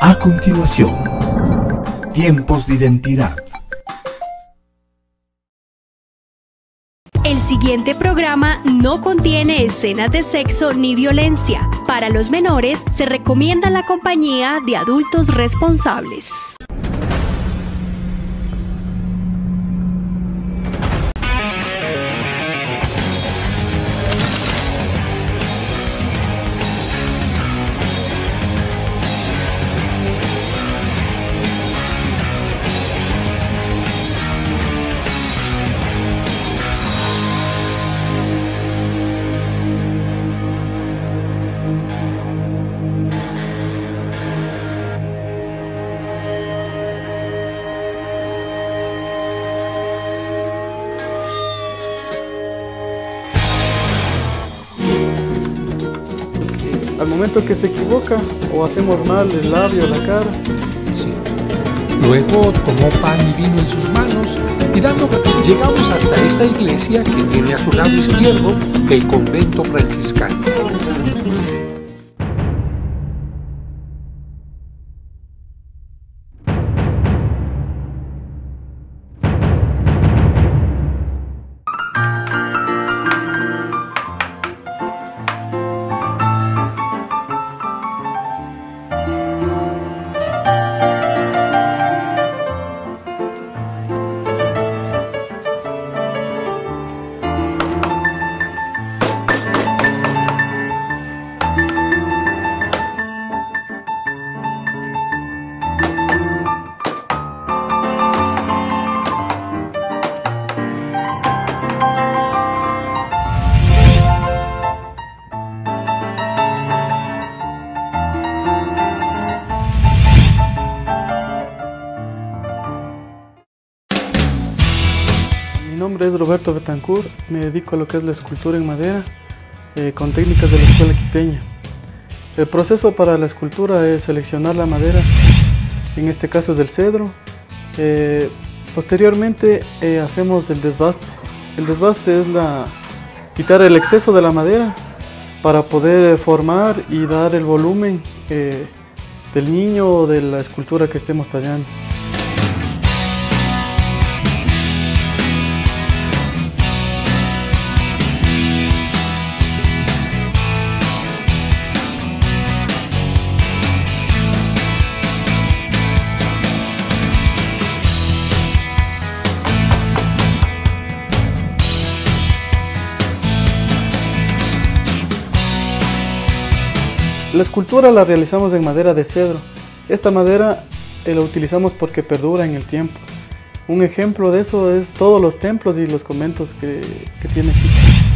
A continuación, tiempos de identidad. El siguiente programa no contiene escenas de sexo ni violencia. Para los menores se recomienda la compañía de adultos responsables. Al momento que se equivoca o hacemos mal el labio o la cara. Sí. Luego tomó pan y vino en sus manos y llegamos hasta esta iglesia que tiene a su lado izquierdo el convento franciscano. Mi nombre es Roberto Betancourt, me dedico a lo que es la escultura en madera con técnicas de la escuela quiteña. El proceso para la escultura es seleccionar la madera, en este caso es del cedro. Posteriormente hacemos el desbaste. El desbaste es quitar el exceso de la madera para poder formar y dar el volumen del niño o de la escultura que estemos tallando. La escultura la realizamos en madera de cedro. Esta madera la utilizamos porque perdura en el tiempo. Un ejemplo de eso es todos los templos y los conventos que tiene aquí.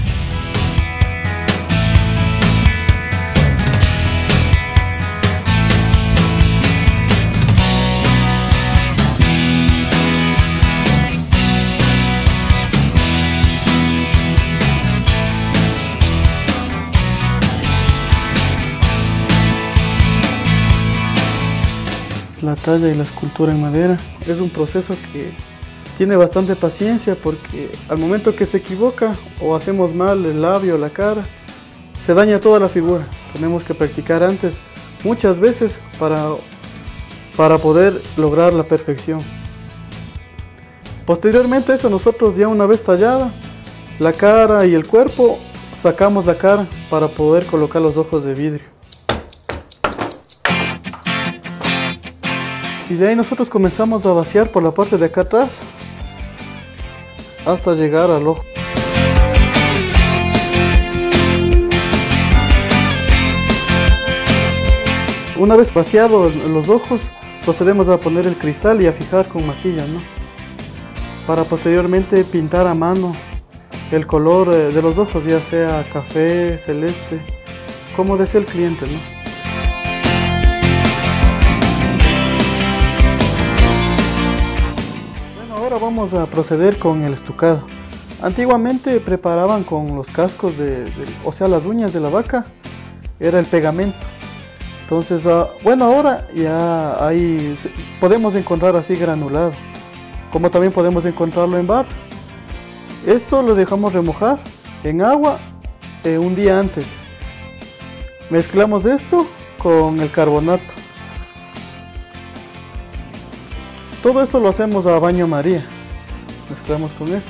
La talla y la escultura en madera es un proceso que tiene bastante paciencia porque al momento que se equivoca o hacemos mal el labio o la cara, se daña toda la figura. Tenemos que practicar antes muchas veces para poder lograr la perfección. Posteriormente a eso, nosotros ya una vez tallada la cara y el cuerpo, sacamos la cara para poder colocar los ojos de vidrio. Y de ahí nosotros comenzamos a vaciar por la parte de acá atrás hasta llegar al ojo. Una vez vaciados los ojos, procedemos a poner el cristal y a fijar con masilla, ¿no? Para posteriormente pintar a mano el color de los ojos, ya sea café, celeste, como desee el cliente, ¿no? Ahora vamos a proceder con el estucado. Antiguamente preparaban con los cascos o sea, las uñas de la vaca, era el pegamento. Entonces, bueno, ahora ya podemos encontrar así granulado, como también podemos encontrarlo en barro. Esto lo dejamos remojar en agua un día antes. Mezclamos esto con el carbonato. Todo esto lo hacemos a baño María. Mezclamos con esto.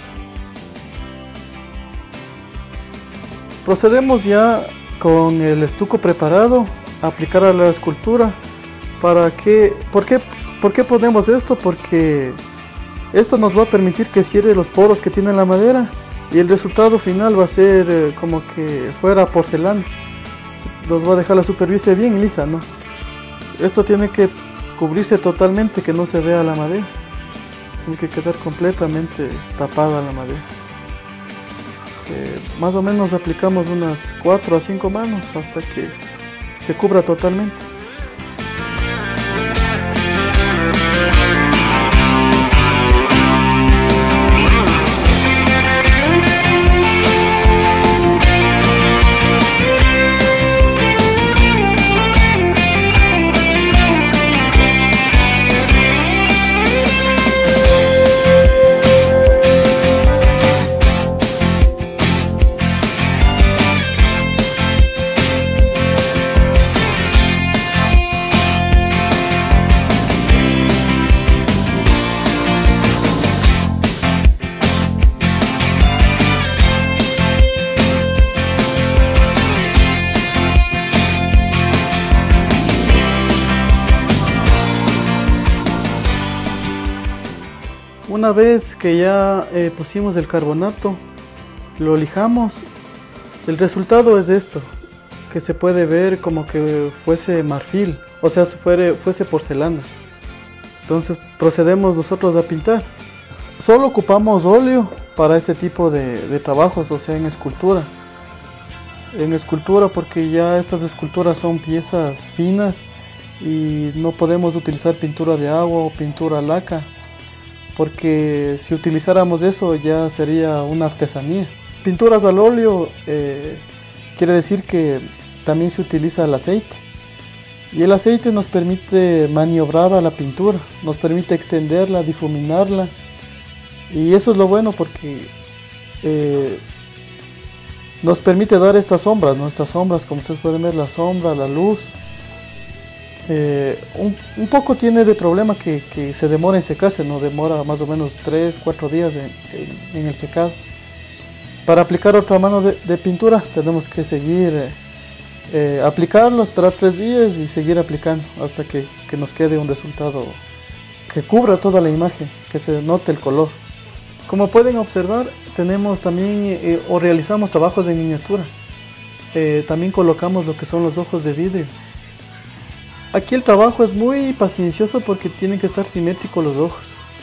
Procedemos ya con el estuco preparado a aplicar a la escultura. ¿Por qué ponemos esto? Porque esto nos va a permitir que cierre los poros que tiene la madera y el resultado final va a ser como que fuera porcelana. Nos va a dejar la superficie bien lisa, ¿no? Esto tiene que cubrirse totalmente, que no se vea la madera. Tiene que quedar completamente tapada la madera. Más o menos aplicamos unas 4 a 5 manos hasta que se cubra totalmente. Una vez que ya pusimos el carbonato, lo lijamos, el resultado es esto, que se puede ver como que fuese marfil, o sea, fuese porcelana. Entonces procedemos nosotros a pintar. Solo ocupamos óleo para este tipo de trabajos, o sea, en escultura. En escultura, porque ya estas esculturas son piezas finas y no podemos utilizar pintura de agua o pintura laca, porque si utilizáramos eso ya sería una artesanía. Pinturas al óleo quiere decir que también se utiliza el aceite, y el aceite nos permite maniobrar a la pintura, nos permite extenderla, difuminarla, y eso es lo bueno porque nos permite dar estas sombras, ¿no? Estas sombras, como ustedes pueden ver, la sombra, la luz. Un poco tiene de problema que se demora en secarse, ¿no? Demora más o menos 3-4 días en el secado. Para aplicar otra mano de pintura tenemos que seguir aplicarlo, esperar 3 días y seguir aplicando hasta que nos quede un resultado que cubra toda la imagen, que se note el color. Como pueden observar, tenemos también o realizamos trabajos en miniatura. También colocamos lo que son los ojos de vidrio. Aquí el trabajo es muy paciencioso porque tienen que estar simétricos los ojos.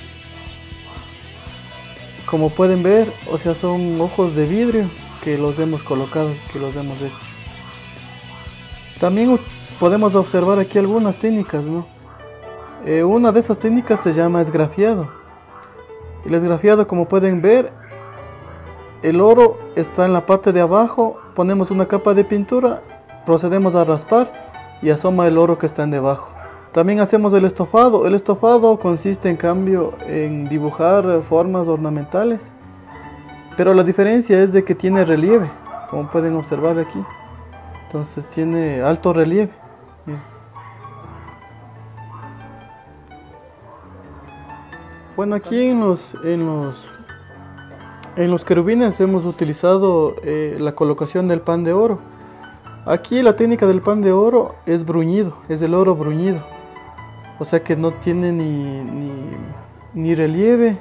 Como pueden ver, o sea, son ojos de vidrio que los hemos colocado, que los hemos hecho. También podemos observar aquí algunas técnicas, ¿no? Una de esas técnicas se llama esgrafiado. El esgrafiado, como pueden ver, el oro está en la parte de abajo, ponemos una capa de pintura, procedemos a raspar y asoma el oro que está en debajo. También hacemos el estofado. El estofado consiste en cambio en dibujar formas ornamentales, pero la diferencia es de que tiene relieve, como pueden observar aquí. Entonces tiene alto relieve. Bien. Bueno, aquí en los querubines hemos utilizado la colocación del pan de oro. Aquí la técnica del pan de oro es bruñido, es el oro bruñido. O sea que no tiene ni relieve,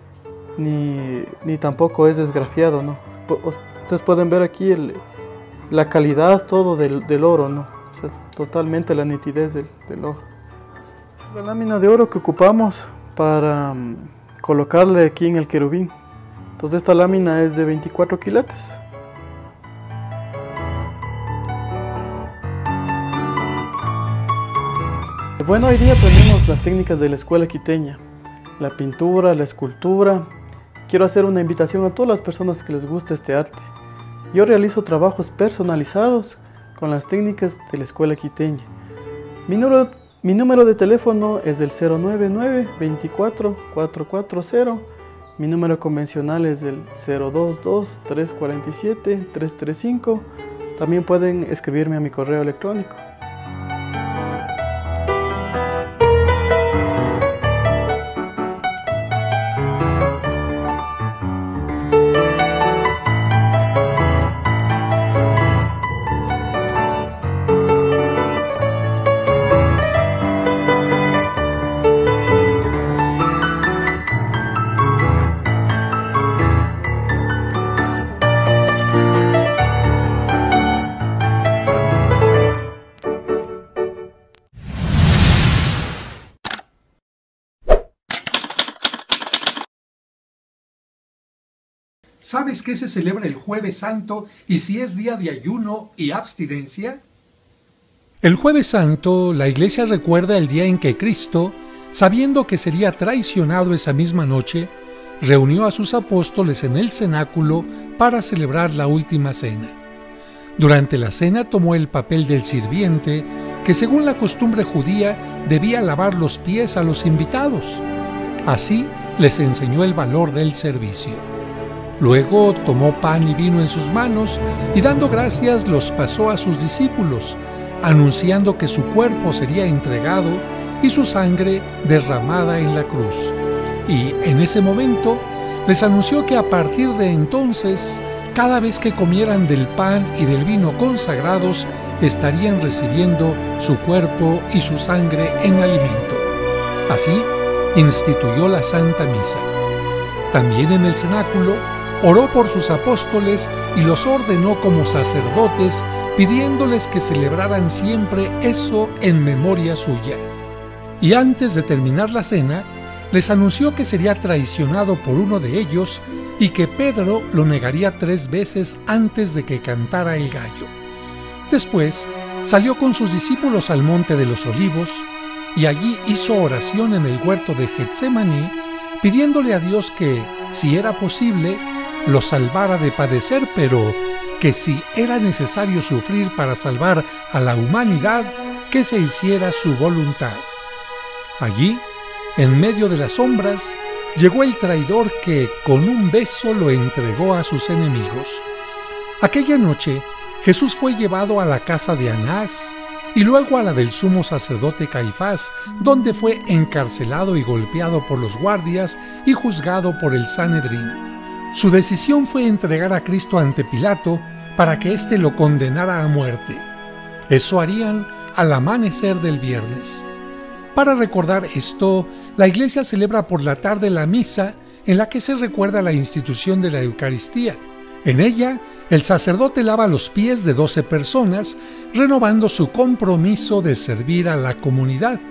ni tampoco es esgrafiado, ¿no? Ustedes pueden ver aquí la calidad todo del oro, ¿no? O sea, totalmente la nitidez del oro. La lámina de oro que ocupamos para colocarle aquí en el querubín. Entonces esta lámina es de 24 quilates. Bueno, hoy día aprendimos las técnicas de la escuela quiteña, la pintura, la escultura. Quiero hacer una invitación a todas las personas que les guste este arte. Yo realizo trabajos personalizados con las técnicas de la escuela quiteña. Mi número de teléfono es el 099-24-440. Mi número convencional es el 022-347-335. También pueden escribirme a mi correo electrónico. ¿Sabes qué se celebra el Jueves Santo y si es día de ayuno y abstinencia? El Jueves Santo, la Iglesia recuerda el día en que Cristo, sabiendo que sería traicionado esa misma noche, reunió a sus apóstoles en el cenáculo para celebrar la última cena. Durante la cena tomó el papel del sirviente, que según la costumbre judía debía lavar los pies a los invitados. Así les enseñó el valor del servicio. Luego tomó pan y vino en sus manos y dando gracias los pasó a sus discípulos, anunciando que su cuerpo sería entregado y su sangre derramada en la cruz. Y en ese momento les anunció que a partir de entonces, cada vez que comieran del pan y del vino consagrados, estarían recibiendo su cuerpo y su sangre en alimento. Así, instituyó la Santa Misa. También en el cenáculo, oró por sus apóstoles y los ordenó como sacerdotes, pidiéndoles que celebraran siempre eso en memoria suya. Y antes de terminar la cena, les anunció que sería traicionado por uno de ellos y que Pedro lo negaría 3 veces antes de que cantara el gallo. Después, salió con sus discípulos al Monte de los Olivos y allí hizo oración en el huerto de Getsemaní, pidiéndole a Dios que, si era posible, lo salvara de padecer, pero que si era necesario sufrir para salvar a la humanidad, que se hiciera su voluntad. Allí, en medio de las sombras, llegó el traidor que con un beso lo entregó a sus enemigos. Aquella noche, Jesús fue llevado a la casa de Anás y luego a la del sumo sacerdote Caifás, donde fue encarcelado y golpeado por los guardias y juzgado por el Sanedrín. Su decisión fue entregar a Cristo ante Pilato para que éste lo condenara a muerte. Eso harían al amanecer del viernes. Para recordar esto, la Iglesia celebra por la tarde la misa en la que se recuerda la institución de la Eucaristía. En ella, el sacerdote lava los pies de 12 personas, renovando su compromiso de servir a la comunidad.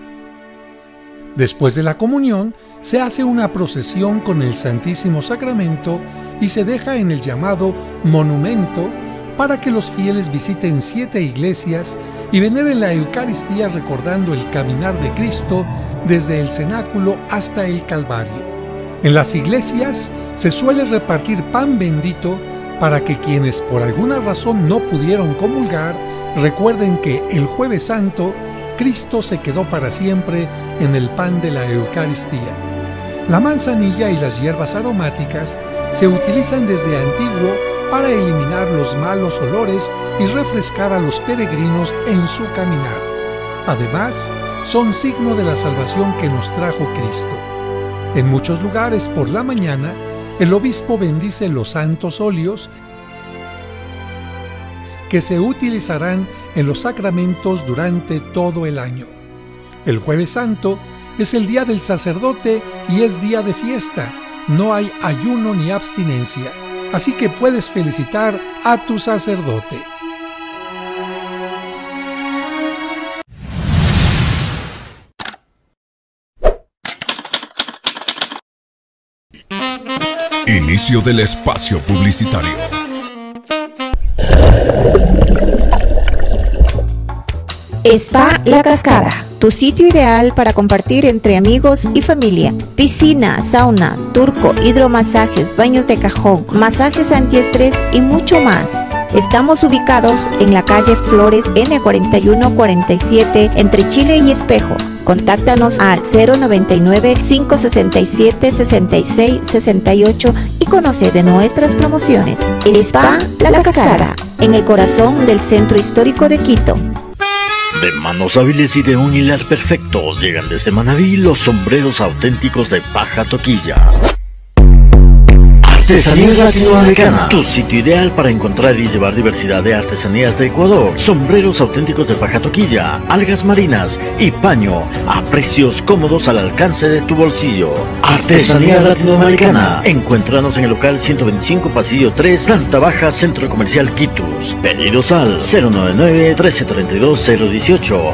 Después de la comunión, se hace una procesión con el Santísimo Sacramento y se deja en el llamado monumento para que los fieles visiten 7 iglesias y veneren la Eucaristía recordando el caminar de Cristo desde el cenáculo hasta el Calvario. En las iglesias se suele repartir pan bendito para que quienes por alguna razón no pudieron comulgar recuerden que el Jueves Santo Cristo se quedó para siempre en el pan de la Eucaristía. La manzanilla y las hierbas aromáticas se utilizan desde antiguo para eliminar los malos olores y refrescar a los peregrinos en su caminar. Además, son signo de la salvación que nos trajo Cristo. En muchos lugares por la mañana, el obispo bendice los santos óleos que se utilizarán en los sacramentos durante todo el año. El Jueves Santo es el día del sacerdote y es día de fiesta. No hay ayuno ni abstinencia, así que puedes felicitar a tu sacerdote. Inicio del espacio publicitario. Spa La Cascada, tu sitio ideal para compartir entre amigos y familia. Piscina, sauna, turco, hidromasajes, baños de cajón, masajes antiestrés y mucho más. Estamos ubicados en la calle Flores N4147 entre Chile y Espejo. Contáctanos al 099-567-6668 y conoce de nuestras promociones. Spa La Cascada, en el corazón del centro histórico de Quito. De manos hábiles y de un hilar perfecto, llegan desde Manabí los sombreros auténticos de paja toquilla. Artesanías Latinoamericana, tu sitio ideal para encontrar y llevar diversidad de artesanías de Ecuador. Sombreros auténticos de paja toquilla, algas marinas y paño a precios cómodos al alcance de tu bolsillo. Artesanía Latinoamericana. Encuéntranos en el local 125 pasillo 3, planta baja, Centro Comercial Quitus. Pedidos al 099-1332-018,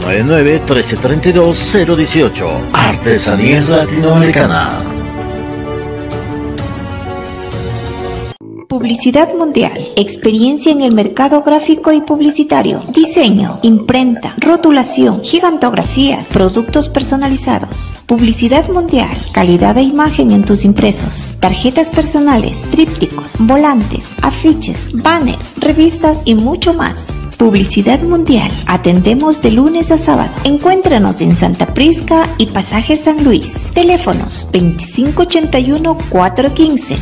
099-1332-018. Artesanías Latinoamericana. Publicidad Mundial. Experiencia en el mercado gráfico y publicitario. Diseño, imprenta, rotulación, gigantografías, productos personalizados. Publicidad Mundial. Calidad de imagen en tus impresos. Tarjetas personales, trípticos, volantes, afiches, banners, revistas y mucho más. Publicidad Mundial. Atendemos de lunes a sábado. Encuéntranos en Santa Prisca y Pasaje San Luis. Teléfonos 2581-415,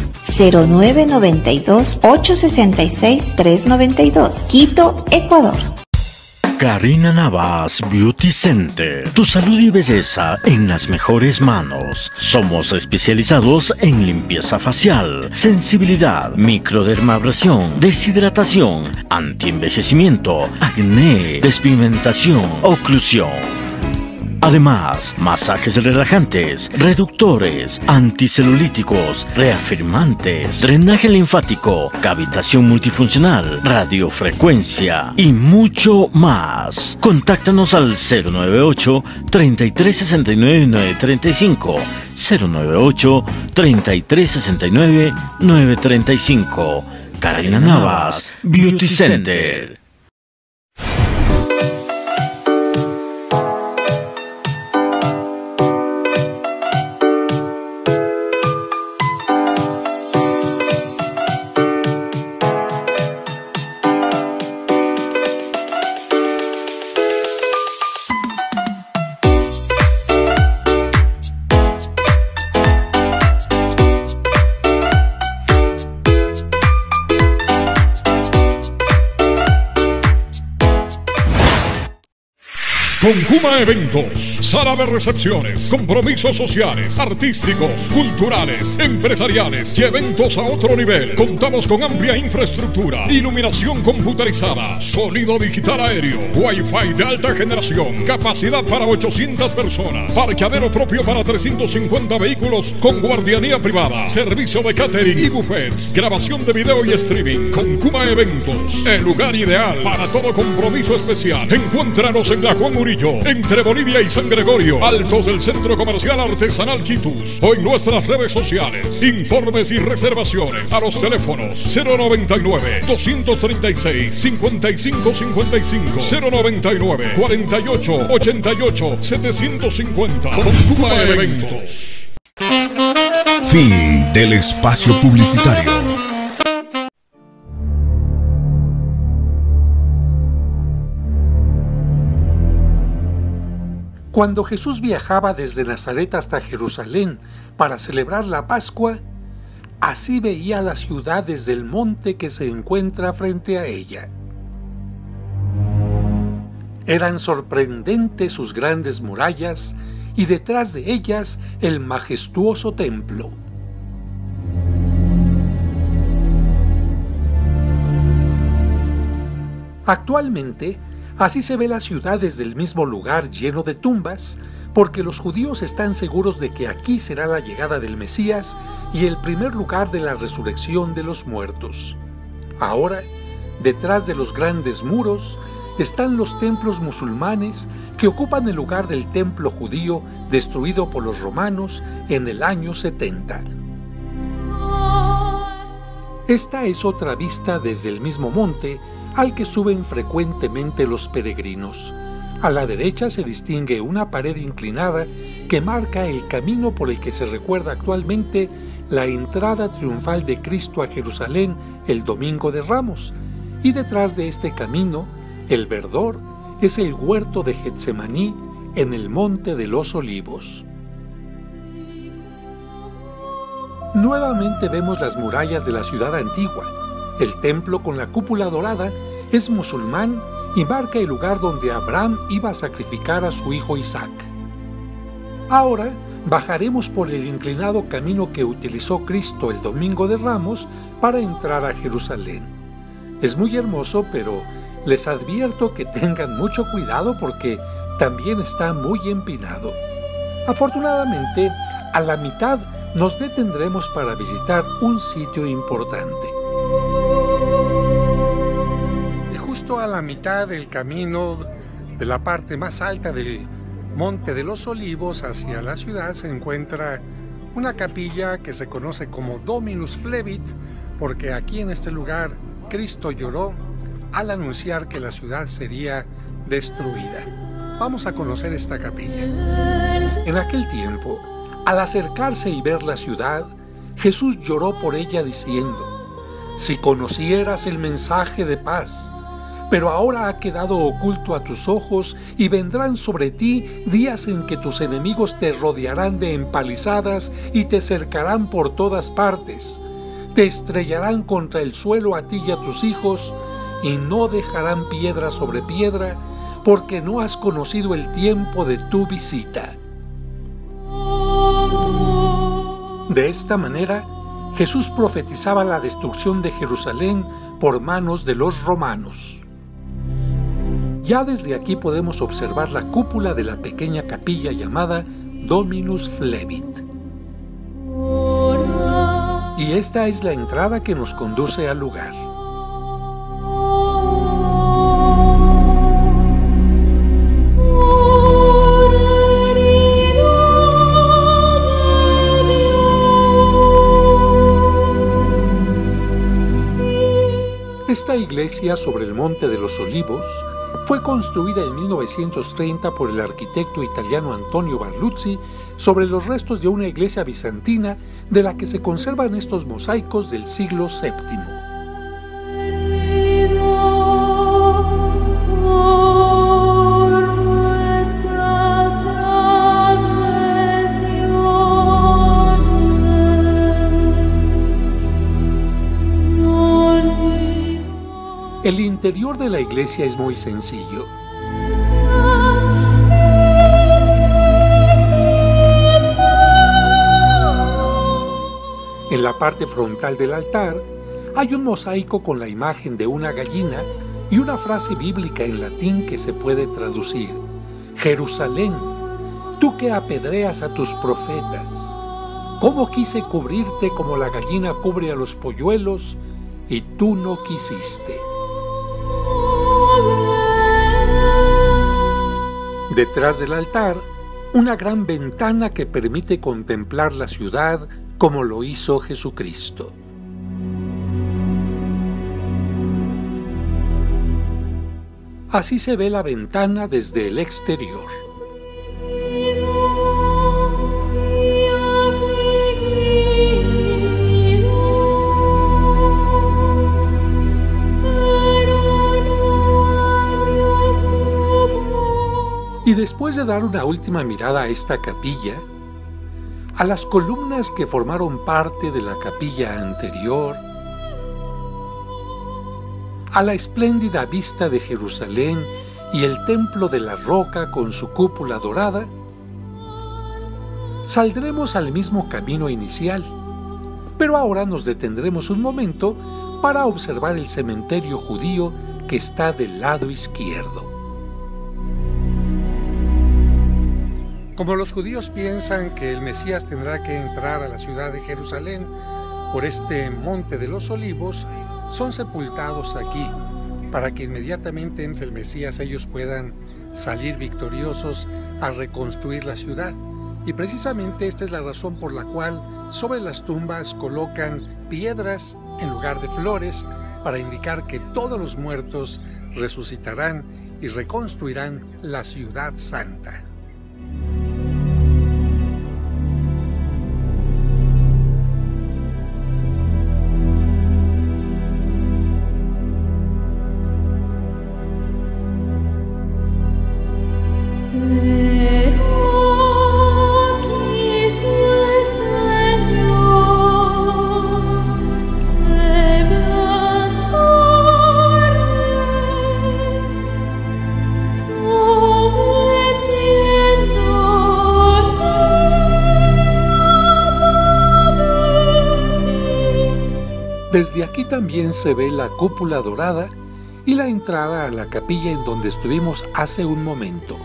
0992-866-392. Quito, Ecuador. Karina Navas Beauty Center. Tu salud y belleza en las mejores manos. Somos especializados en limpieza facial, sensibilidad, microdermabrasión, deshidratación, antienvejecimiento, acné, despigmentación, oclusión. Además, masajes relajantes, reductores, anticelulíticos, reafirmantes, drenaje linfático, cavitación multifuncional, radiofrecuencia y mucho más. Contáctanos al 098-3369-935, 098-3369-935. Karina Navas, Beauty Center. Concuma Eventos, sala de recepciones, compromisos sociales, artísticos, culturales, empresariales y eventos a otro nivel. Contamos con amplia infraestructura, iluminación computerizada, sonido digital aéreo, Wi-Fi de alta generación, capacidad para 800 personas, parqueadero propio para 350 vehículos con guardianía privada, servicio de catering y buffets, grabación de video y streaming. Concuma Eventos, el lugar ideal para todo compromiso especial. Encuéntranos en la Juan Murillo, entre Bolivia y San Gregorio, altos del Centro Comercial Artesanal Quitus, o en nuestras redes sociales. Informes y reservaciones a los teléfonos 099-236-5555, 099-4888-750. Concuma Eventos. Fin del espacio publicitario. Cuando Jesús viajaba desde Nazaret hasta Jerusalén para celebrar la Pascua, así veía la ciudad desde el monte que se encuentra frente a ella. Eran sorprendentes sus grandes murallas y detrás de ellas el majestuoso templo. Actualmente, así se ve la ciudad desde el mismo lugar lleno de tumbas, porque los judíos están seguros de que aquí será la llegada del Mesías y el primer lugar de la resurrección de los muertos. Ahora, detrás de los grandes muros, están los templos musulmanes que ocupan el lugar del templo judío destruido por los romanos en el año 70. Esta es otra vista desde el mismo monte al que suben frecuentemente los peregrinos. A la derecha se distingue una pared inclinada que marca el camino por el que se recuerda actualmente la entrada triunfal de Cristo a Jerusalén el Domingo de Ramos, y detrás de este camino, el verdor, es el huerto de Getsemaní en el Monte de los Olivos. Nuevamente vemos las murallas de la ciudad antigua. El templo con la cúpula dorada es musulmán y marca el lugar donde Abraham iba a sacrificar a su hijo Isaac. Ahora bajaremos por el inclinado camino que utilizó Cristo el Domingo de Ramos para entrar a Jerusalén. Es muy hermoso, pero les advierto que tengan mucho cuidado porque también está muy empinado. Afortunadamente, a la mitad nos detendremos para visitar un sitio importante. Justo a la mitad del camino de la parte más alta del Monte de los Olivos hacia la ciudad se encuentra una capilla que se conoce como Dominus Flevit, porque aquí en este lugar Cristo lloró al anunciar que la ciudad sería destruida. Vamos a conocer esta capilla. En aquel tiempo, al acercarse y ver la ciudad, Jesús lloró por ella diciendo: si conocieras el mensaje de paz, pero ahora ha quedado oculto a tus ojos y vendrán sobre ti días en que tus enemigos te rodearán de empalizadas y te cercarán por todas partes. Te estrellarán contra el suelo a ti y a tus hijos y no dejarán piedra sobre piedra, porque no has conocido el tiempo de tu visita. De esta manera, Jesús profetizaba la destrucción de Jerusalén por manos de los romanos. Ya desde aquí podemos observar la cúpula de la pequeña capilla llamada Dominus Flevit. Y esta es la entrada que nos conduce al lugar. Esta iglesia sobre el Monte de los Olivos fue construida en 1930 por el arquitecto italiano Antonio Barluzzi sobre los restos de una iglesia bizantina de la que se conservan estos mosaicos del siglo VII. El interior de la iglesia es muy sencillo. En la parte frontal del altar hay un mosaico con la imagen de una gallina y una frase bíblica en latín que se puede traducir: Jerusalén, tú que apedreas a tus profetas, ¿cómo quise cubrirte como la gallina cubre a los polluelos y tú no quisiste? Detrás del altar, una gran ventana que permite contemplar la ciudad como lo hizo Jesucristo. Así se ve la ventana desde el exterior. Y después de dar una última mirada a esta capilla, a las columnas que formaron parte de la capilla anterior, a la espléndida vista de Jerusalén y el templo de la roca con su cúpula dorada, saldremos al mismo camino inicial, pero ahora nos detendremos un momento para observar el cementerio judío que está del lado izquierdo. Como los judíos piensan que el Mesías tendrá que entrar a la ciudad de Jerusalén por este Monte de los Olivos, son sepultados aquí, para que inmediatamente entre el Mesías ellos puedan salir victoriosos a reconstruir la ciudad. Y precisamente esta es la razón por la cual sobre las tumbas colocan piedras en lugar de flores, para indicar que todos los muertos resucitarán y reconstruirán la ciudad santa. Desde aquí también se ve la cúpula dorada y la entrada a la capilla en donde estuvimos hace un momento.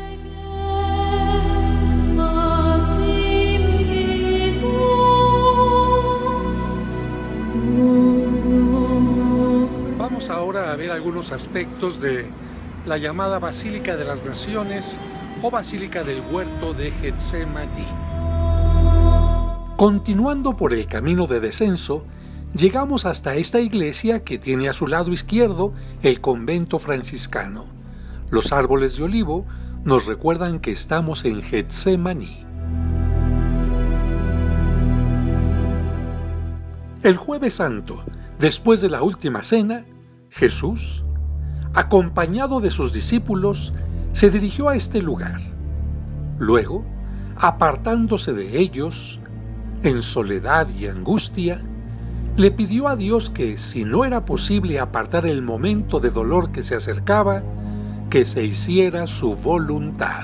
Vamos ahora a ver algunos aspectos de la llamada Basílica de las Naciones o Basílica del Huerto de Getsemaní. Continuando por el camino de descenso, llegamos hasta esta iglesia que tiene a su lado izquierdo el convento franciscano. Los árboles de olivo nos recuerdan que estamos en Getsemaní. El Jueves Santo, después de la última cena, Jesús, acompañado de sus discípulos, se dirigió a este lugar. Luego, apartándose de ellos, en soledad y angustia, le pidió a Dios que, si no era posible apartar el momento de dolor que se acercaba, que se hiciera su voluntad.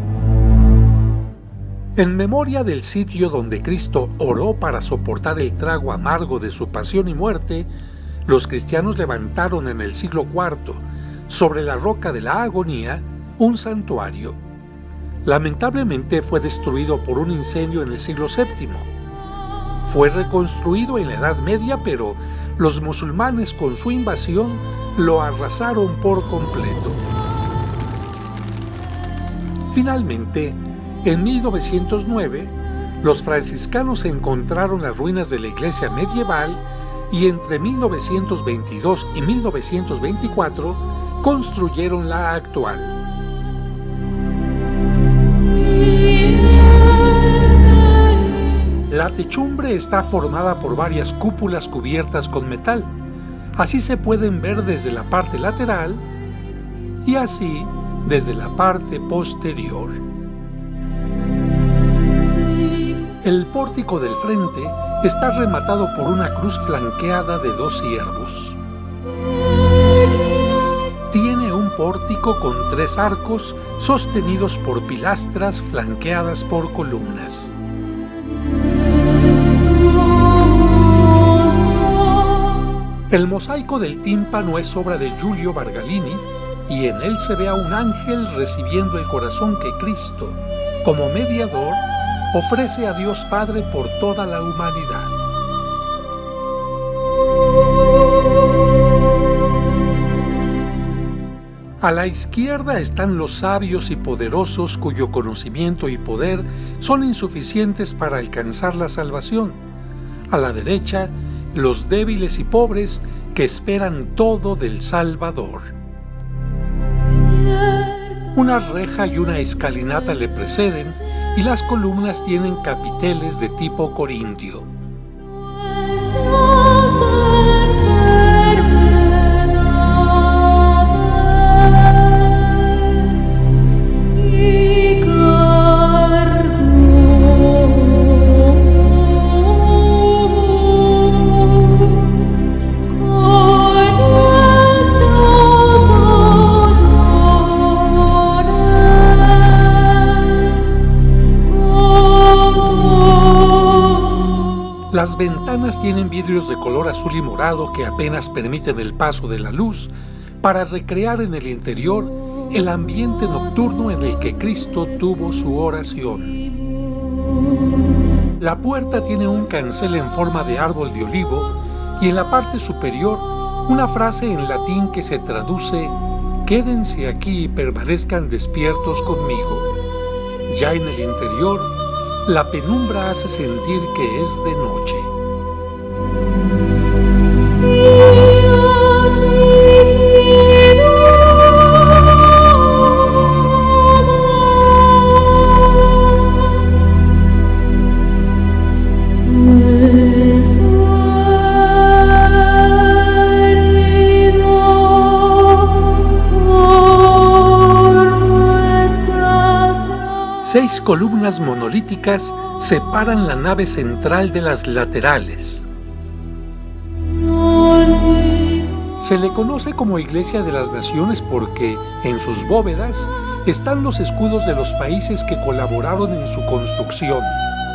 En memoria del sitio donde Cristo oró para soportar el trago amargo de su pasión y muerte, los cristianos levantaron en el siglo IV, sobre la roca de la agonía, un santuario. Lamentablemente fue destruido por un incendio en el siglo VII. Fue reconstruido en la Edad Media, pero los musulmanes con su invasión lo arrasaron por completo. Finalmente, en 1909, los franciscanos encontraron las ruinas de la iglesia medieval y entre 1922 y 1924 construyeron la actual. La techumbre está formada por varias cúpulas cubiertas con metal. Así se pueden ver desde la parte lateral y así desde la parte posterior. El pórtico del frente está rematado por una cruz flanqueada de 2 ciervos. Tiene un pórtico con 3 arcos sostenidos por pilastras flanqueadas por columnas. El mosaico del tímpano es obra de Giulio Bargalini y en él se ve a un ángel recibiendo el corazón que Cristo, como mediador, ofrece a Dios Padre por toda la humanidad. A la izquierda están los sabios y poderosos cuyo conocimiento y poder son insuficientes para alcanzar la salvación. A la derecha, los débiles y pobres que esperan todo del Salvador. Una reja y una escalinata le preceden y las columnas tienen capiteles de tipo corintio. Las ventanas tienen vidrios de color azul y morado que apenas permiten el paso de la luz para recrear en el interior el ambiente nocturno en el que Cristo tuvo su oración. La puerta tiene un cancel en forma de árbol de olivo y en la parte superior una frase en latín que se traduce: «Quédense aquí y permanezcan despiertos conmigo». Ya en el interior, la penumbra hace sentir que es de noche. Seis columnas monolíticas separan la nave central de las laterales. Se le conoce como Iglesia de las Naciones porque en sus bóvedas están los escudos de los países que colaboraron en su construcción.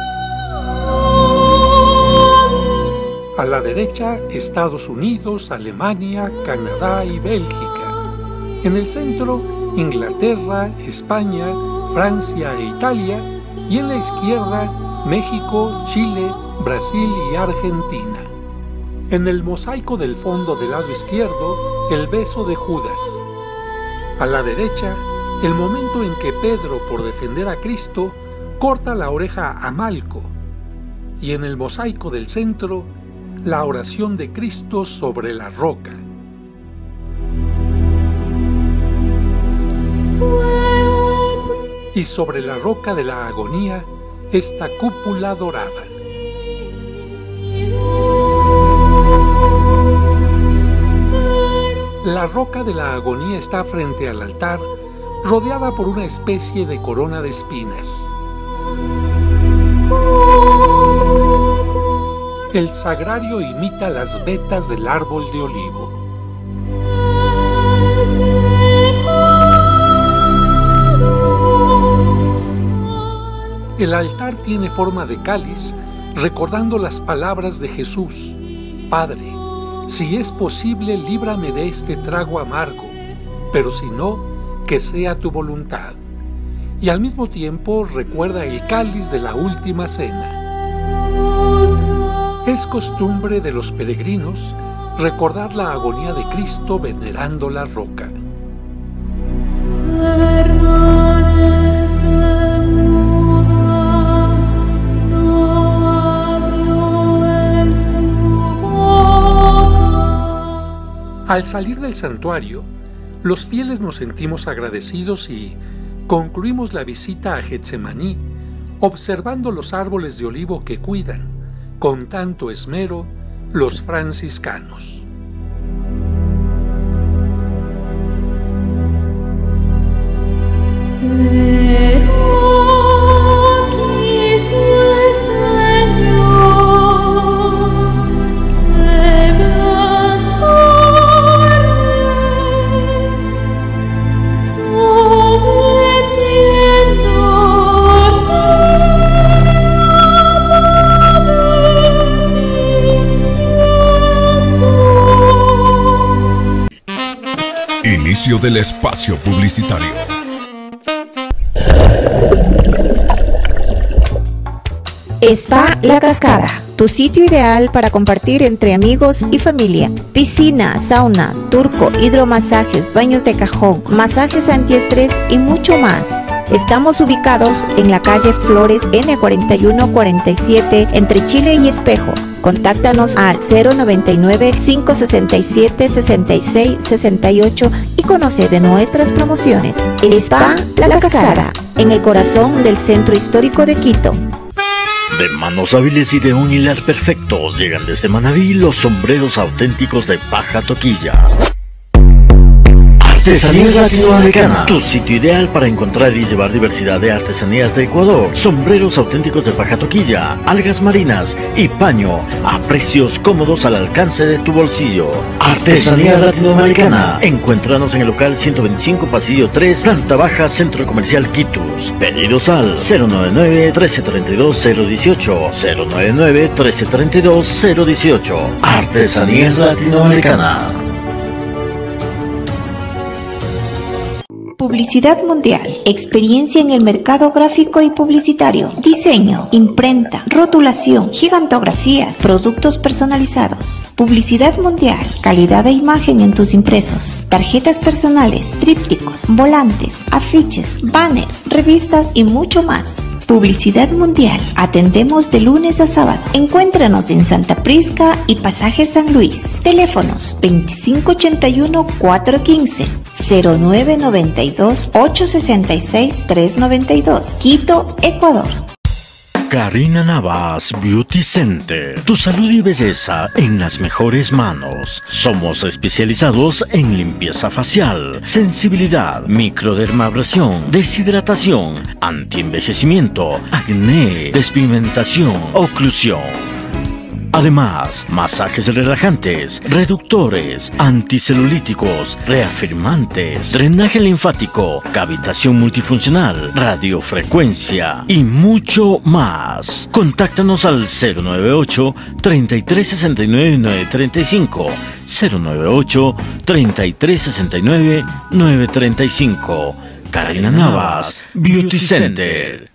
A la derecha, Estados Unidos, Alemania, Canadá y Bélgica. En el centro, Inglaterra, España, Francia e Italia, y en la izquierda, México, Chile, Brasil y Argentina. En el mosaico del fondo del lado izquierdo, el beso de Judas. A la derecha, el momento en que Pedro, por defender a Cristo, corta la oreja a Malco. Y en el mosaico del centro, la oración de Cristo sobre la roca. Y sobre la roca de la agonía, esta cúpula dorada. La roca de la agonía está frente al altar, rodeada por una especie de corona de espinas. El sagrario imita las vetas del árbol de olivo. El altar tiene forma de cáliz, recordando las palabras de Jesús: Padre, si es posible, líbrame de este trago amargo, pero si no, que sea tu voluntad. Y al mismo tiempo recuerda el cáliz de la última cena. Es costumbre de los peregrinos recordar la agonía de Cristo venerando la roca. Al salir del santuario, los fieles nos sentimos agradecidos y concluimos la visita a Getsemaní, observando los árboles de olivo que cuidan, con tanto esmero, los franciscanos. Inicio del espacio publicitario. Spa La Cascada, tu sitio ideal para compartir entre amigos y familia. Piscina, sauna, turco, hidromasajes, baños de cajón, masajes antiestrés y mucho más. Estamos ubicados en la calle Flores N4147 entre Chile y Espejo. Contáctanos al 099-567-6668 y conoce de nuestras promociones. Spa La Cascada, en el corazón del centro histórico de Quito. De manos hábiles y de un hilar perfecto llegan desde Manabí los sombreros auténticos de paja toquilla. Artesanías Latinoamericanas, tu sitio ideal para encontrar y llevar diversidad de artesanías de Ecuador. Sombreros auténticos de paja toquilla, algas marinas y paño a precios cómodos al alcance de tu bolsillo. Artesanía Latinoamericana. Encuéntranos en el local 125 pasillo 3, planta baja, Centro Comercial Quitus. Pedidos al 099-1332-018, 099-1332-018. Artesanías Latinoamericanas. Publicidad mundial, experiencia en el mercado gráfico y publicitario, diseño, imprenta, rotulación, gigantografías, productos personalizados. Publicidad mundial, calidad de imagen en tus impresos, tarjetas personales, trípticos, volantes, afiches, banners, revistas y mucho más. Publicidad mundial, atendemos de lunes a sábado. Encuéntranos en Santa Prisca y Pasaje San Luis. Teléfonos 2581-415, 0992-866-392. Quito, Ecuador. Karina Navas Beauty Center. Tu salud y belleza en las mejores manos. Somos especializados en limpieza facial, sensibilidad, microdermabrasión, deshidratación, antienvejecimiento, acné, despigmentación, oclusión. Además, masajes relajantes, reductores, anticelulíticos, reafirmantes, drenaje linfático, cavitación multifuncional, radiofrecuencia y mucho más. Contáctanos al 098-3369-935, 098-3369-935. Karina Navas, Beauty Center.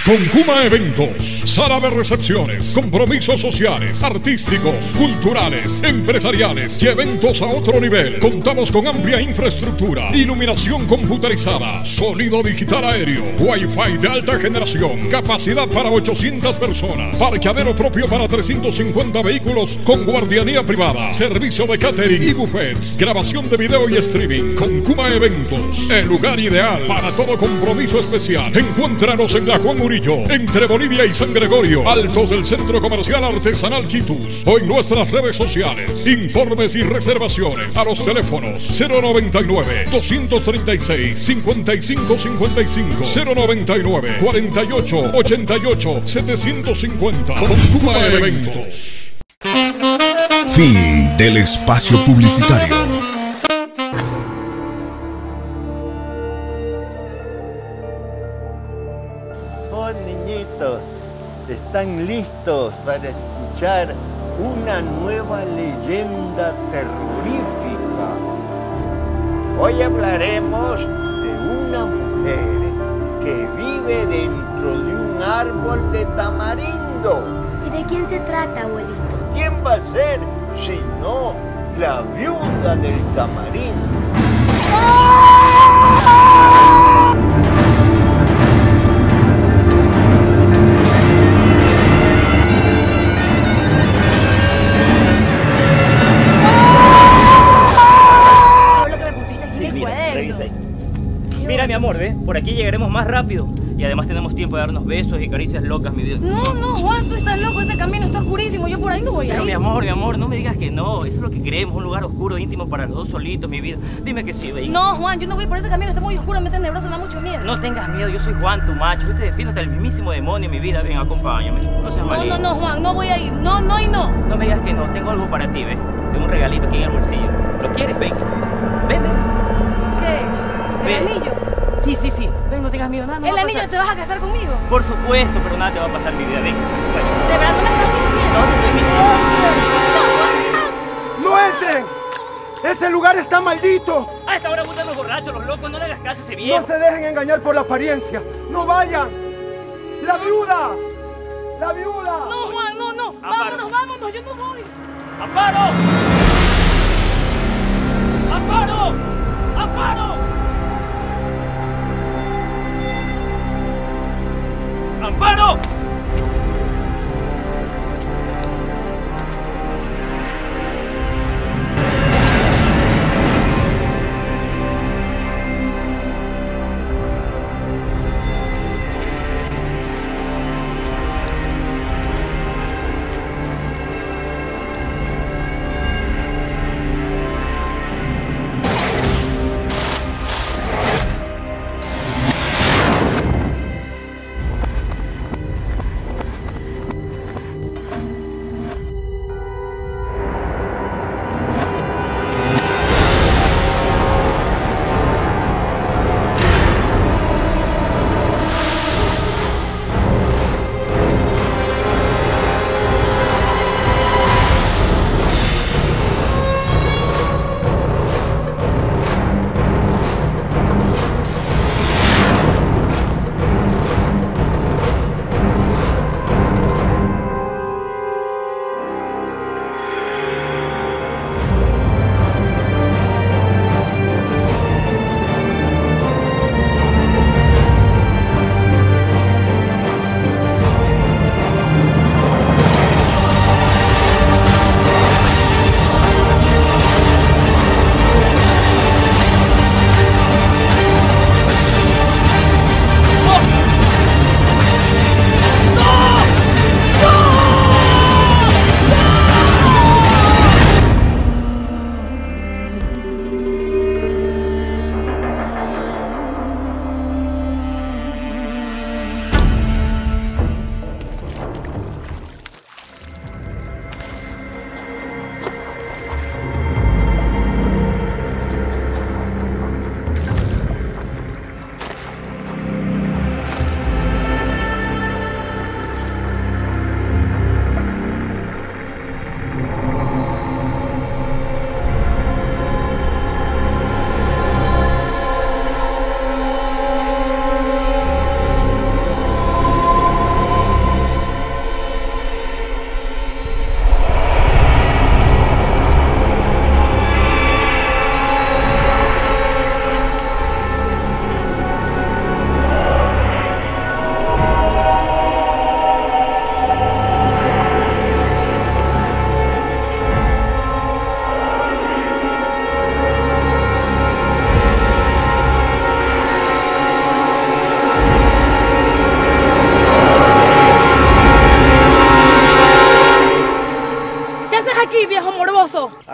Concuma Eventos, sala de recepciones, compromisos sociales, artísticos, culturales, empresariales y eventos a otro nivel. Contamos con amplia infraestructura, iluminación computerizada, sonido digital aéreo, Wi-Fi de alta generación, capacidad para 800 personas, parqueadero propio para 350 vehículos con guardianía privada, servicio de catering y buffets, grabación de video y streaming. Concuma Eventos, el lugar ideal para todo compromiso especial. Encuéntranos en la Juan Murillo, entre Bolivia y San Gregorio, altos del Centro Comercial Artesanal Quitus, o en nuestras redes sociales. Informes y reservaciones a los teléfonos 099-236-5555, 099-4888-750. Concuma Eventos. Fin del espacio publicitario. Niñitos, ¿están listos para escuchar una nueva leyenda terrorífica? Hoy hablaremos de una mujer que vive dentro de un árbol de tamarindo. ¿Y de quién se trata, abuelito? ¿Quién va a ser sino la viuda del tamarindo? Mira, mi amor, ¿ves? Por aquí llegaremos más rápido. Y además tenemos tiempo de darnos besos y caricias locas, mi vida. No, Juan, tú estás loco. Ese camino está oscurísimo. Yo por ahí no voy a ir. Pero mi amor, no me digas que no. Eso es lo que queremos, un lugar oscuro, íntimo para los dos solitos, mi vida. Dime que sí, baby. No, Juan, yo no voy por ese camino. Está muy oscuro, me tenebroso, me da mucho miedo. No tengas miedo, yo soy Juan, tu macho. Yo te defiendo hasta el mismísimo demonio, mi vida. Ven, acompáñame. No seas malito. No, Juan, no voy a ir. No y no. No me digas que no. Tengo algo para ti, ¿ves? Tengo un regalito aquí en el bolsillo. ¿Lo quieres? Ven. Ven. ¿Qué? ¿El anillo? Sí. Ven, no tengas miedo, nada. ¿El anillo te vas a casar conmigo? Por supuesto, pero nada te va a pasar, mi vida. Ven. ¿De verdad no me estás mintiendo? No, te estoy mintiendo. ¡No entren! ¡Ese lugar está maldito! A esta hora gustan los borrachos, los locos. No le hagas caso a ese viejo. No se dejen engañar por la apariencia. ¡No vayan! ¡La viuda! ¡La viuda! No, Juan, no. Vámonos, yo no voy. ¡Amparo! ¡Amparo! ¡Amparo!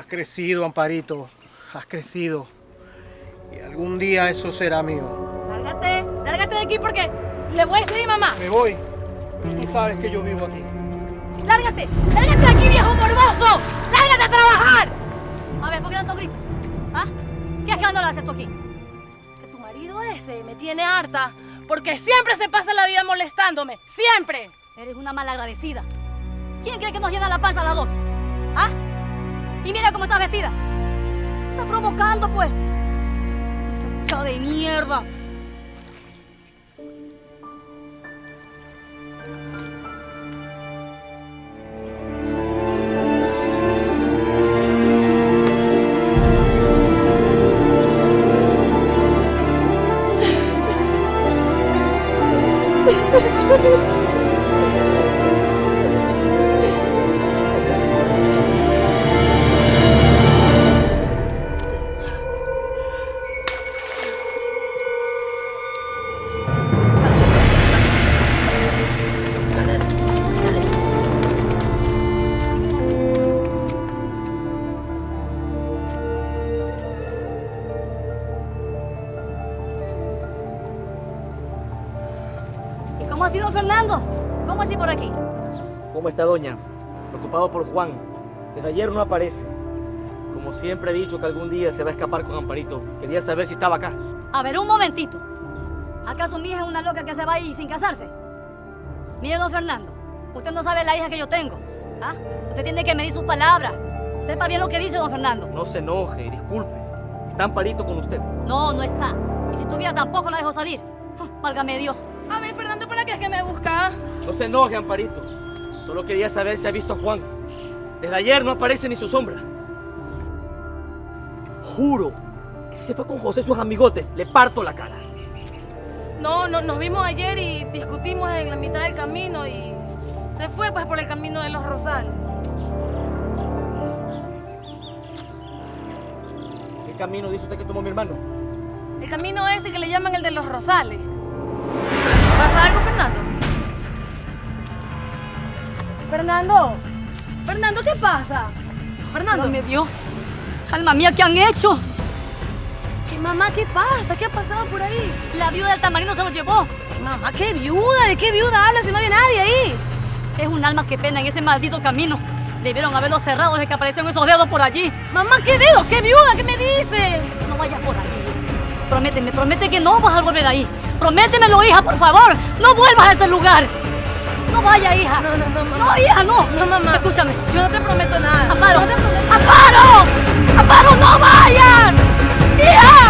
Has crecido, Amparito. Has crecido. Y algún día eso será mío. Lárgate de aquí porque le voy a decir a mi mamá. Me voy. Tú sabes que yo vivo aquí. Lárgate de aquí, viejo morboso. Lárgate a trabajar. A ver, ¿por qué tanto grito? ¿Ah? ¿Qué escándalo haces tú aquí? Que tu marido ese me tiene harta porque siempre se pasa la vida molestándome. ¡Siempre! Eres una malagradecida. ¿Quién cree que nos llena la panza a las dos? ¿Ah? Y mira cómo estás vestida. Estás provocando, pues. Muchacha de mierda. ¿Cómo ha sido Fernando? ¿Cómo así por aquí? ¿Cómo está doña? Preocupado por Juan. Desde ayer no aparece. Como siempre he dicho que algún día se va a escapar con Amparito. Quería saber si estaba acá. A ver, un momentito. ¿Acaso mi hija es una loca que se va ahí sin casarse? Mire, don Fernando, usted no sabe la hija que yo tengo. ¿Ah? Usted tiene que medir sus palabras. Sepa bien lo que dice don Fernando. No se enoje, disculpe. ¿Está Amparito con usted? No, no está. Y si estuviera tampoco la dejo salir. Válgame Dios. A ver, Fernando, ¿para qué es que me busca? No se enoje, Amparito. Solo quería saber si ha visto a Juan. Desde ayer no aparece ni su sombra. Juro que si se fue con José y sus amigotes, le parto la cara. No, nos vimos ayer y discutimos en la mitad del camino y se fue pues por el camino de los Rosales. ¿Qué camino dice usted que tomó mi hermano? El camino ese que le llaman el de los Rosales. ¿Pasa algo, Fernando? Fernando, ¿qué pasa? Fernando. Dame Dios. Alma mía, ¿qué han hecho? ¿Qué mamá? ¿Qué pasa? ¿Qué ha pasado por ahí? La viuda del tamarindo se lo llevó. Mamá, ¿qué viuda? ¿De qué viuda habla si no había nadie ahí? Es un alma que pena en ese maldito camino. Debieron haberlo cerrado desde que aparecieron esos dedos por allí. Mamá, ¿qué dedos? ¿Qué viuda? ¿Qué me dice? No vayas por ahí. Promete que no vas a volver ahí. Prométemelo, hija, por favor. No vuelvas a ese lugar. No vaya, hija. No, mamá. No, hija, no. No, mamá. Escúchame. Yo no te prometo nada. ¡Amparo! No te prometo ¡Amparo! ¡Amparo, no vayas! ¡Hija!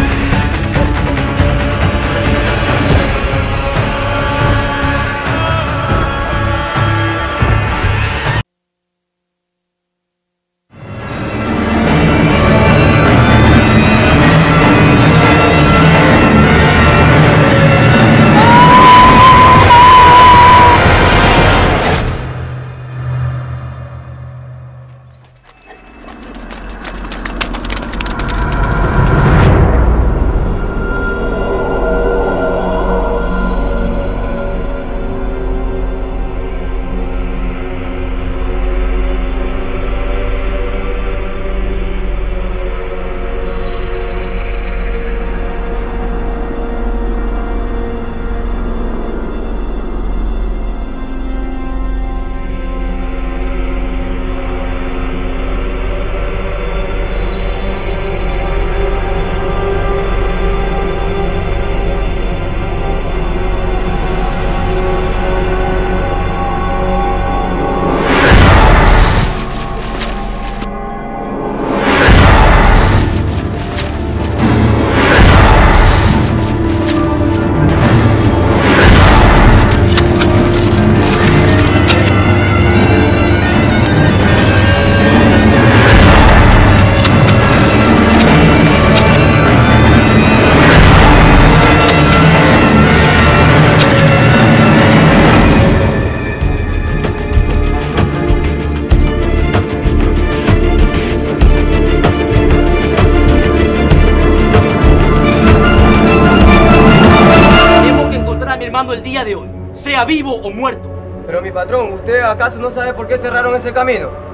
El día de hoy, sea vivo o muerto. Pero mi patrón, ¿usted acaso no sabe por qué cerraron ese camino?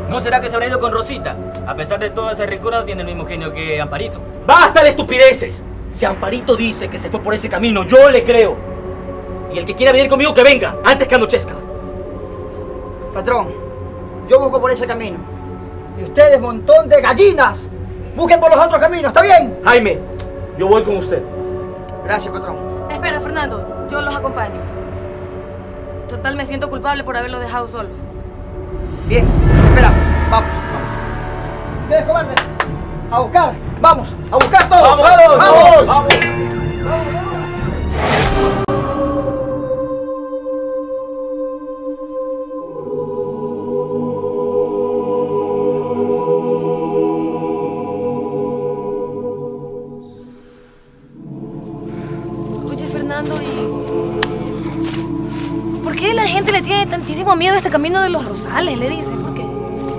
¿No será que se habrá ido con Rosita? A pesar de toda esa ricura, no tiene el mismo genio que Amparito. ¡Basta de estupideces! Si Amparito dice que se fue por ese camino, yo le creo. Y el que quiera venir conmigo, que venga, antes que anochezca. Patrón, yo busco por ese camino. Y ustedes, montón de gallinas, busquen por los otros caminos, ¿está bien? Jaime, yo voy con usted. Gracias, patrón. Espera, Fernando, yo los acompaño. Total, me siento culpable por haberlo dejado solo. Bien, esperamos, vamos. Ustedes, cobardes, a buscar, vamos, a buscar todos. ¡Vamos! ¡Vamos! ¡Vamos! Oye, Fernando, ¿por qué la gente le tiene tantísimo miedo a este camino de los Rosales? Le dicen, ¿por qué?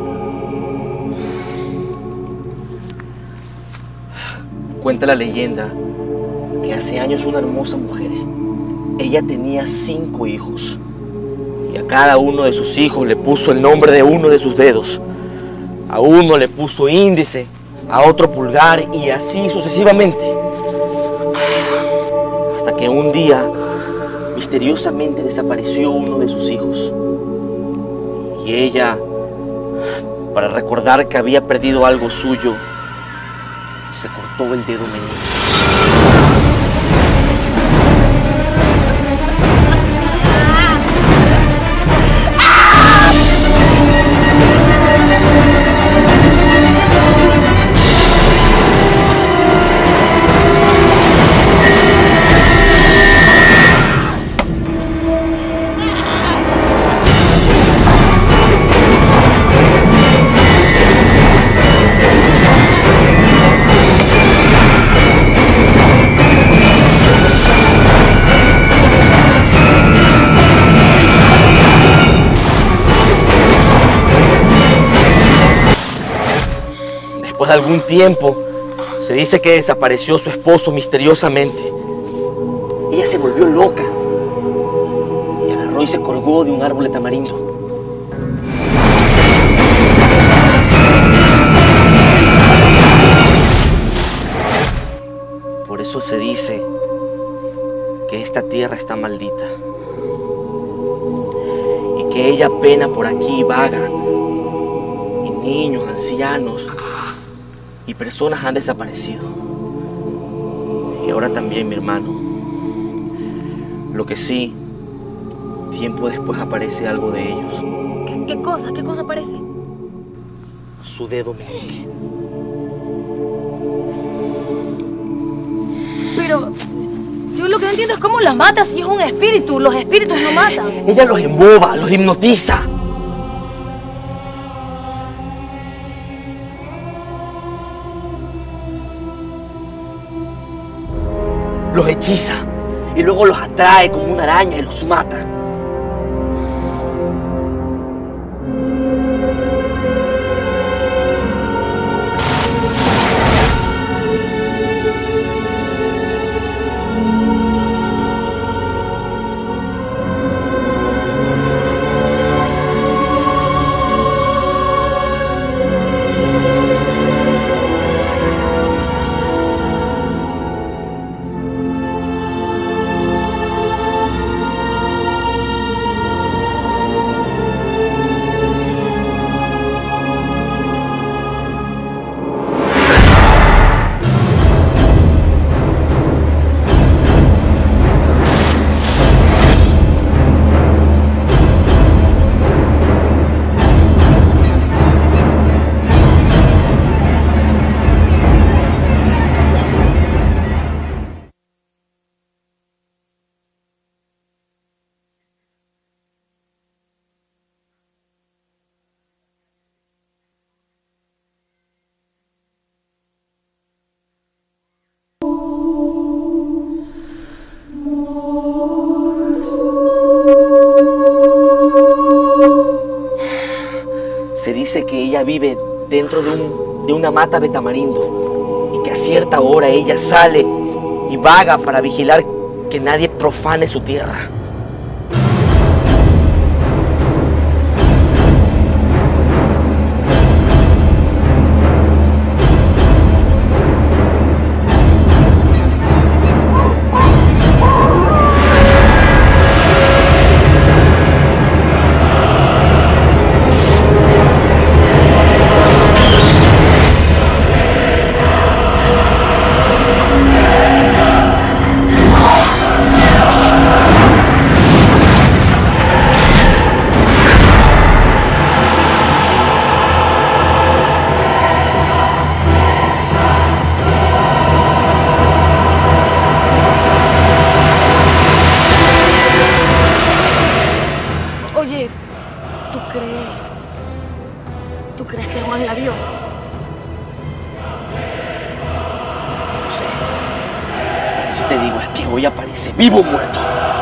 Cuenta la leyenda que hace años una hermosa mujer, ella tenía 5 hijos. Y a cada uno de sus hijos le puso el nombre de uno de sus dedos. A uno le puso índice, a otro pulgar y así sucesivamente. Hasta que un día misteriosamente desapareció uno de sus hijos. Y ella, para recordar que había perdido algo suyo, se cortó el dedo meñique. Después de algún tiempo, se dice que desapareció su esposo misteriosamente. Ella se volvió loca y agarró y se colgó de un árbol de tamarindo. Por eso se dice que esta tierra está maldita y que ella pena por aquí y vaga, y niños, ancianos y personas han desaparecido. Y ahora también, mi hermano. Lo que sí, tiempo después aparece algo de ellos. ¿Qué cosa? ¿Qué cosa aparece? Su dedo meñique. Pero yo lo que no entiendo es cómo las mata si es un espíritu. Los espíritus no matan. Ella los emboba, los hipnotiza. Los hechiza y luego los atrae como una araña y los mata. Se dice que ella vive dentro de una mata de tamarindo y que a cierta hora ella sale y vaga para vigilar que nadie profane su tierra. que sí te digo es que hoy aparece vivo o muerto.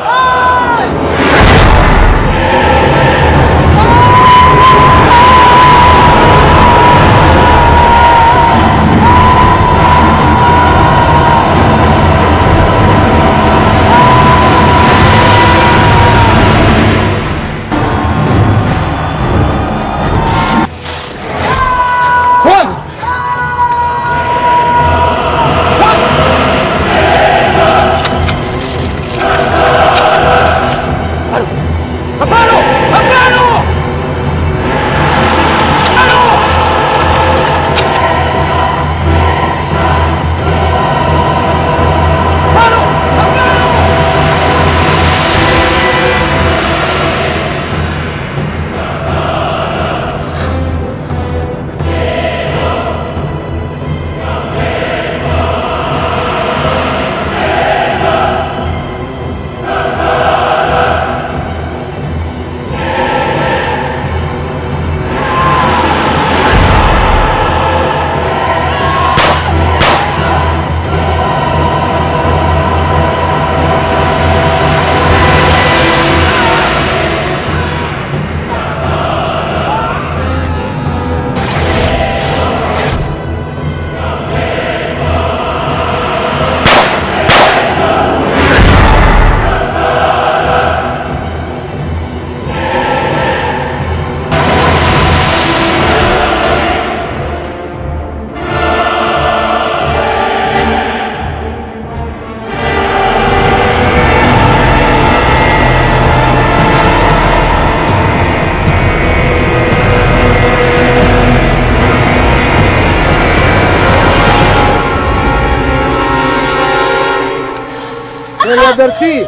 ¡Me lo advertí!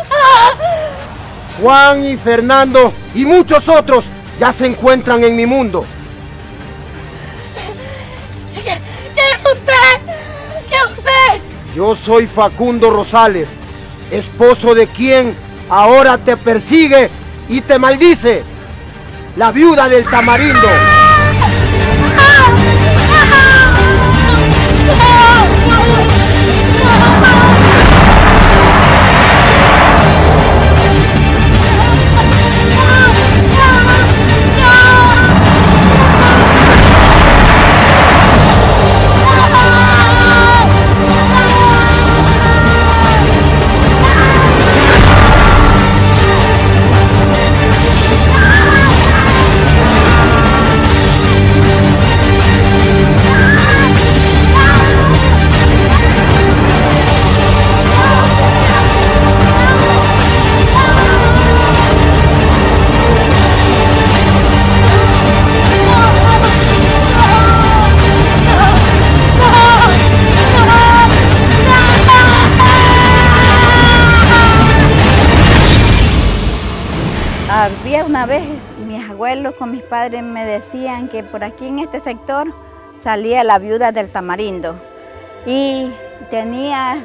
Juan y Fernando y muchos otros ya se encuentran en mi mundo. ¿Qué es usted? ¿Qué es usted? Yo soy Facundo Rosales, esposo de quien ahora te persigue y te maldice, la viuda del Tamarindo. Había una vez, mis abuelos con mis padres me decían que por aquí en este sector salía la viuda del Tamarindo y ella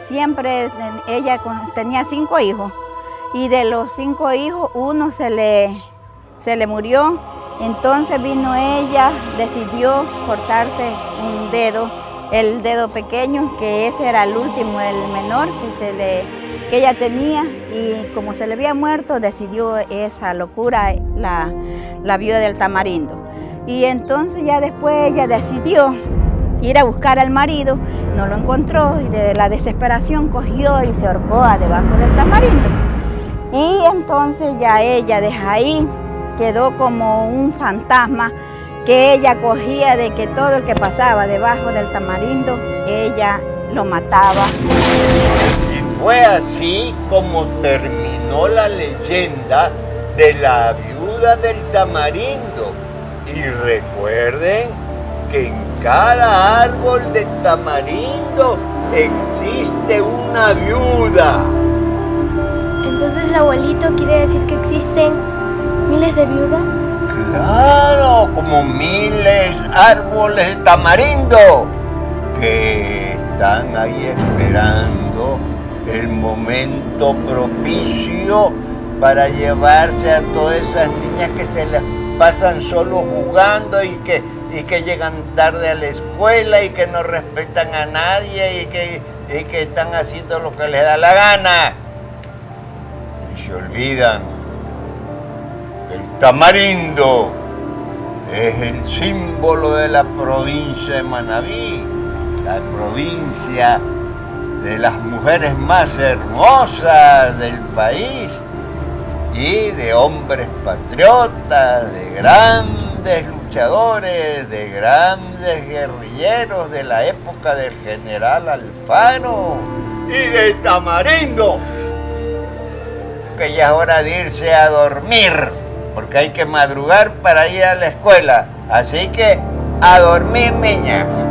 tenía 5 hijos y de los 5 hijos uno se le murió. Entonces vino ella, decidió cortarse un dedo, el dedo pequeño, que ese era el último, el menor que ella tenía, y como se le había muerto, decidió esa locura la viuda del Tamarindo. Y entonces ya después ella decidió ir a buscar al marido, no lo encontró y de la desesperación cogió y se ahorcó debajo del Tamarindo. Y entonces ya ella desde ahí quedó como un fantasma que ella cogía de que todo el que pasaba debajo del Tamarindo, ella lo mataba. Y fue así como terminó la leyenda de la viuda del Tamarindo. Y recuerden que en cada árbol de tamarindo existe una viuda. Entonces, abuelito, ¿quiere decir que existen miles de viudas? Claro, como miles árboles de tamarindo que están ahí esperando el momento propicio para llevarse a todas esas niñas que se las pasan solo jugando y y que llegan tarde a la escuela y que no respetan a nadie y que están haciendo lo que les da la gana. Y se olvidan que el tamarindo es el símbolo de la provincia de Manabí, la provincia de las mujeres más hermosas del país y de hombres patriotas, de grandes luchadores, de grandes guerrilleros de la época del general Alfaro y de Tamarindo. Que ya es hora de irse a dormir, porque hay que madrugar para ir a la escuela. Así que a dormir, niña.